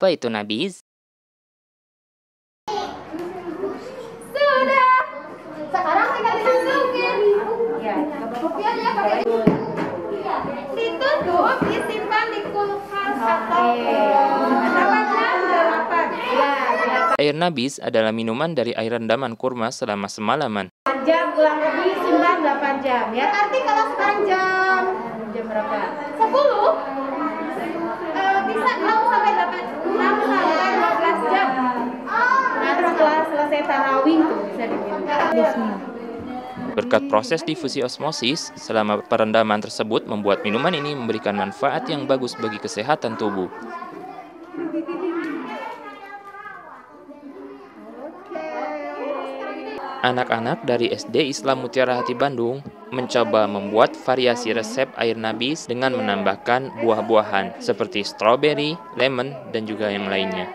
Apa itu nabis? Sudah. Sekarang tinggal dimasukin. Ya, kopiannya pakai ditutup, disimpan di kulkas atau berapa jam? 8. Ya, 8 Air nabis adalah minuman dari air rendaman kurma selama semalaman. jam, kurang lebih simpan 8 jam ya. Berarti kalau sekarang jam berapa? 10. Bisa 6 sampai 8, 6 sampai 15 jam. Nah, setelah selesai tarawih tuh bisa diminum. Berkat proses difusi osmosis, selama perendaman tersebut membuat minuman ini memberikan manfaat yang bagus bagi kesehatan tubuh. Anak-anak dari SD Islam Mutiara Hati Bandung mencoba membuat variasi resep air nabis dengan menambahkan buah-buahan seperti stroberi, lemon, dan juga yang lainnya.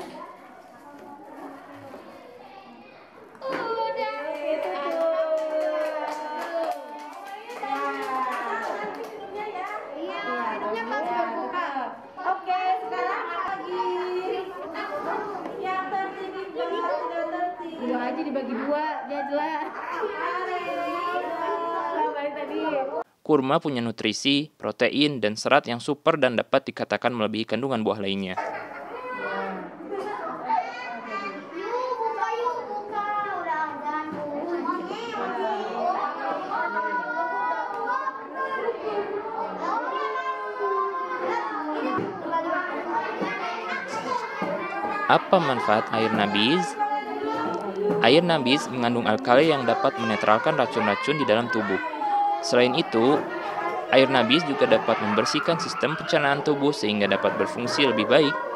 Oke, sekarang lagi yang tertinggi dua aja dibagi 2, jadilah. Balik tadi. Kurma punya nutrisi, protein, dan serat yang super dan dapat dikatakan melebihi kandungan buah lainnya. Apa manfaat air nabis? Air nabis mengandung alkali yang dapat menetralkan racun-racun di dalam tubuh. Selain itu, air nabis juga dapat membersihkan sistem pencernaan tubuh sehingga dapat berfungsi lebih baik.